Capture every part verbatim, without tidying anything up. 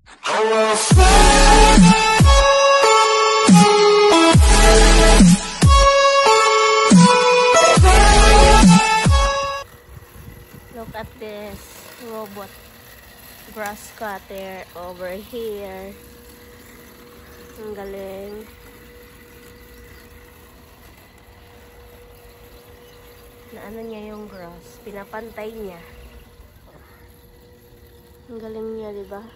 Look at this robot grass cutter over here. Ang galing. Na ano niya yung grass. Pinapantay niya. Ang galing niya, di ba?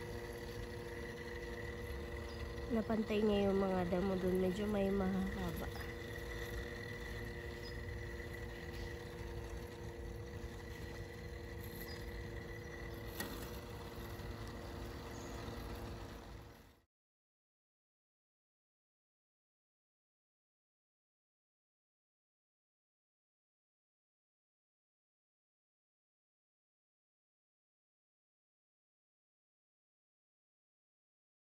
Napantay niya yung mga damo doon. Medyo may mahaba.